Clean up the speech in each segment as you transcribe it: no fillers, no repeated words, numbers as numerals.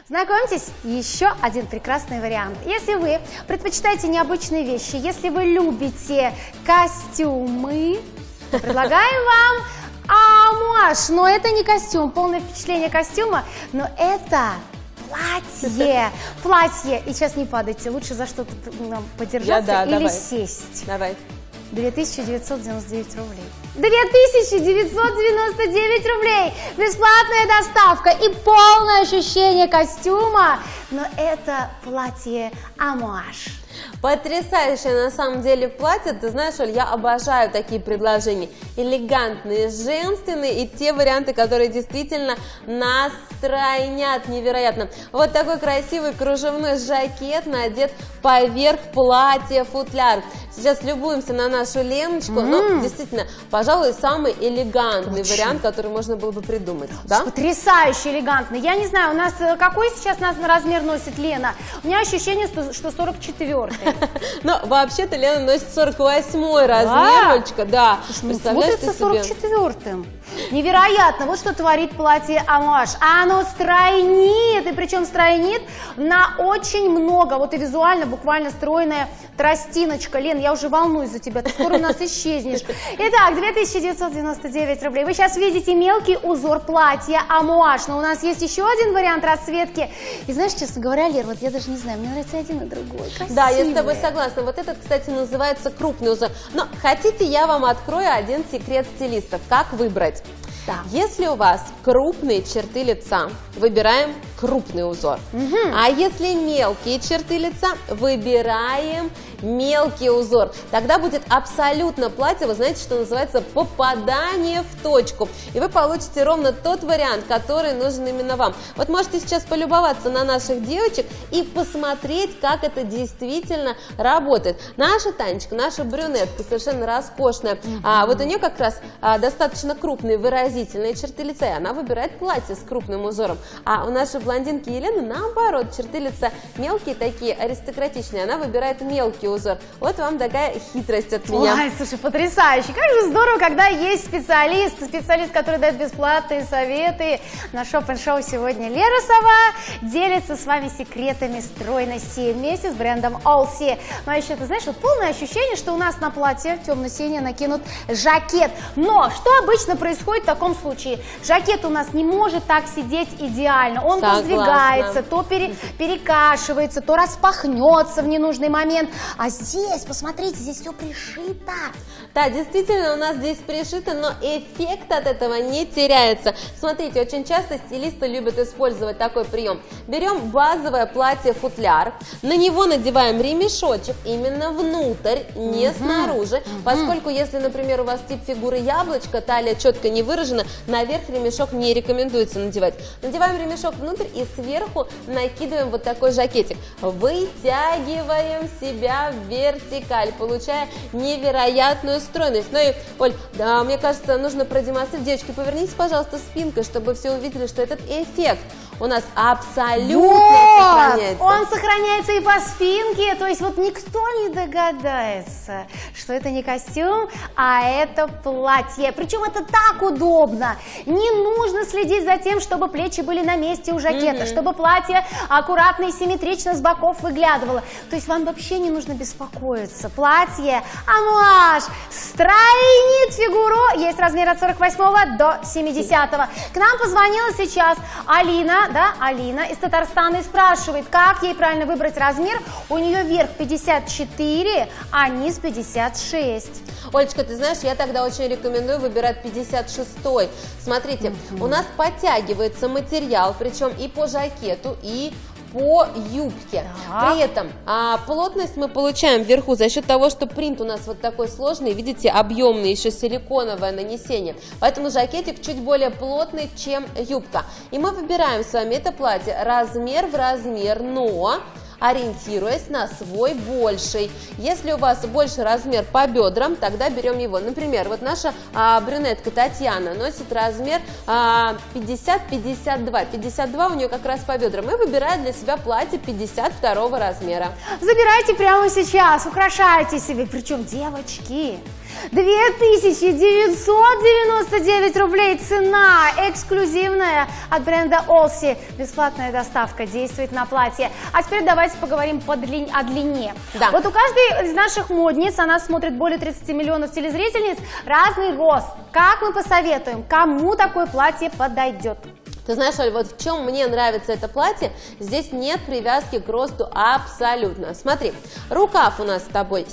Знакомьтесь, еще один прекрасный вариант. Если вы предпочитаете необычные вещи, если вы любите костюмы, то предлагаем вам амуаж. Но это не костюм, полное впечатление костюма, но это платье. Платье. И сейчас не падайте, лучше за что-то подержаться или сесть. Давай. 2999 рублей. 2999 рублей! Бесплатная доставка и полное ощущение костюма, но это платье амуаж. Потрясающее на самом деле платье. Ты знаешь, Оль, я обожаю такие предложения. Элегантные, женственные и те варианты, которые действительно настройнят невероятно. Вот такой красивый кружевной жакет надет поверх платья футляр. Сейчас любуемся на нашу Леночку. Но действительно, пожалуй, самый элегантный вариант, который можно было бы придумать. Да? Потрясающе элегантный. Я не знаю, у нас какой сейчас размер носит Лена? У меня ощущение, что 44-й. Но вообще-то Лена носит 48-й размер, Олечка, да. Представляешь, ты себе? 44-м. Невероятно, вот что творит платье амуаж. Оно стройнит, и причем стройнит на очень много, вот и визуально, буквально стройная тростиночка. Лен, я уже волнуюсь за тебя, ты скоро у нас исчезнешь. Итак, 2999 рублей. Вы сейчас видите мелкий узор платья амуаж, но у нас есть еще один вариант расцветки. И знаешь, честно говоря, Лер, вот я даже не знаю, мне нравится один и другой. Красивые. Да, я с тобой согласна. Вот этот, кстати, называется крупный узор. Но хотите, я вам открою один секрет стилистов. Как выбрать? Да. Если у вас крупные черты лица, выбираем крупный узор. А если мелкие черты лица, выбираем мелкий узор. Тогда будет абсолютно платье, вы знаете, что называется попадание в точку. И вы получите ровно тот вариант, который нужен именно вам. Вот можете сейчас полюбоваться на наших девочек и посмотреть, как это действительно работает. Наша Танечка, наша брюнетка, совершенно роскошная. Вот у нее как раз достаточно крупные выразительные черты лица, и она выбирает платье с крупным узором. А у нашей блондинки Елены наоборот, черты лица мелкие, такие аристократичные, она выбирает мелкий узор. Вот вам такая хитрость от меня. Ой, слушай, потрясающе. Как же здорово, когда есть специалист, который дает бесплатные советы. На шоп-н-шоу сегодня Лера Сова делится с вами секретами стройности вместе с брендом Олси. Ну а еще, ты знаешь, вот полное ощущение, что у нас на платье темно-синий накинут жакет. Но что обычно происходит в таком случае? Жакет у нас не может так сидеть идеально. Он то сдвигается, то перекашивается, то распахнется в ненужный момент. А здесь, посмотрите, здесь все пришито. Да, действительно, у нас здесь пришито, но эффект от этого не теряется. Смотрите, очень часто стилисты любят использовать такой прием. Берем базовое платье-футляр, на него надеваем ремешочек именно внутрь, не снаружи, поскольку если, например, у вас тип фигуры яблочко, талия четко не выражена, наверх ремешок не рекомендуется надевать. Надеваем ремешок внутрь и сверху накидываем вот такой жакетик. Вытягиваем себя в вертикаль, получая невероятную стройность. Ну и, Оль, да, мне кажется, нужно продемонстрировать. Девочки, повернитесь, пожалуйста, спинкой, чтобы все увидели, что этот эффект у нас абсолютно сохраняется. Он сохраняется и по спинке, то есть вот никто не догадается, что это не костюм, а это платье. Причем это так удобно. Не нужно следить за тем, чтобы плечи были на месте у жакета, чтобы платье аккуратно и симметрично с боков выглядывало. То есть вам вообще не нужно беспокоиться. Платье амуаж стройнит фигуру. Есть размер от 48 до 70. К нам позвонила сейчас Алина, да, Алина из Татарстана, и спрашивает, как ей правильно выбрать размер. У нее верх 54, а низ 56. Олечка, ты знаешь, я тогда очень рекомендую выбирать 56-й. Смотрите, у нас подтягивается материал, причем и по жакету, и по юбке. При этом плотность мы получаем вверху за счет того, что принт у нас вот такой сложный, видите, объемный, еще силиконовое нанесение. Поэтому жакетик чуть более плотный, чем юбка. И мы выбираем с вами это платье размер в размер, но ориентируясь на свой больший. Если у вас больше размер по бедрам, тогда берем его. Например, вот наша брюнетка Татьяна носит размер 50-52. 52 у нее как раз по бедрам. И выбирает для себя платье 52 размера. Забирайте прямо сейчас, украшайте себе. Причем, девочки, 2999 рублей цена, эксклюзивная от бренда Олси. Бесплатная доставка действует на платье. А теперь давайте поговорим о длине. Да. Вот у каждой из наших модниц, она смотрит более 30 миллионов телезрительниц, разный рост. Как мы посоветуем, кому такое платье подойдет? Ты знаешь, Оль, вот в чем мне нравится это платье, здесь нет привязки к росту абсолютно. Смотри, рукав у нас с тобой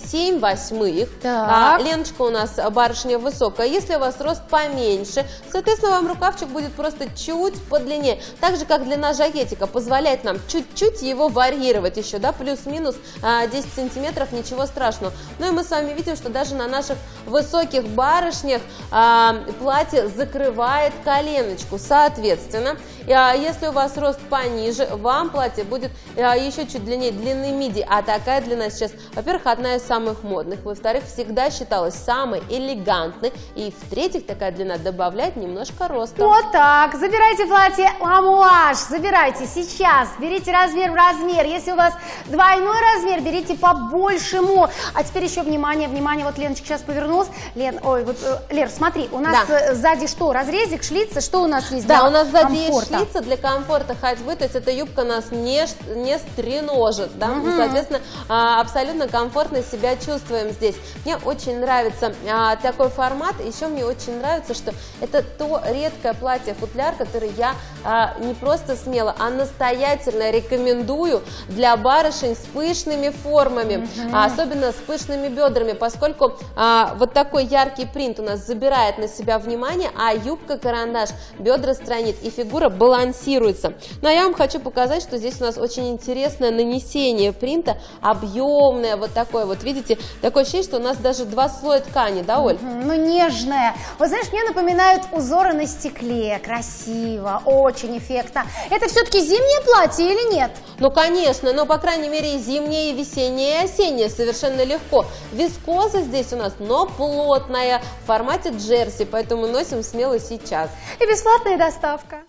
7/8, леночка у нас барышня высокая. Если у вас рост поменьше, соответственно, вам рукавчик будет просто чуть подлиннее. Так же, как длина жакетика позволяет нам чуть-чуть его варьировать еще, да, плюс-минус 10 сантиметров, ничего страшного. Ну и мы с вами видим, что даже на наших высоких барышнях платье закрывает коленочку, соответственно. Если у вас рост пониже, вам платье будет еще чуть длиннее длины миди, а такая длина сейчас, во-первых, одна из самых модных, во-вторых, всегда считалась самой элегантной, и в-третьих, такая длина добавляет немножко роста. Вот так, забирайте платье амуаж, забирайте сейчас, берите размер в размер, если у вас двойной размер, берите по-большему. А теперь еще внимание, вот Леночка сейчас повернулась. Лер, смотри, у нас сзади что, разрезик, шлица, что у нас есть? Да, у нас сзади есть шлица для комфорта ходьбы, то есть эта юбка нас не стреножит, да? Соответственно, абсолютно комфортно себя чувствуем здесь. Мне очень нравится такой формат, еще мне очень нравится, что это то редкое платье-футляр, которое я не просто смело, а настоятельно рекомендую для барышень с пышными формами, особенно с пышными бедрами, поскольку вот такой яркий принт у нас забирает на себя внимание, а юбка-карандаш бедра странит и фигура балансируется. Ну а я вам хочу показать, что здесь у нас очень интересное нанесение принта, объемное, вот такое вот, видите, такое ощущение, что у нас даже два слоя ткани, да, Оль? Ну, нежное. Вот знаешь, мне напоминают узоры на стекле, красиво, очень эффектно. Это все-таки зимнее платье или нет? Ну, конечно, но, по крайней мере, и зимнее, и весеннее, и осеннее совершенно легко. Вискоза здесь у нас, но плотная, в формате джерси, поэтому носим смело сейчас. И бесплатная доставка.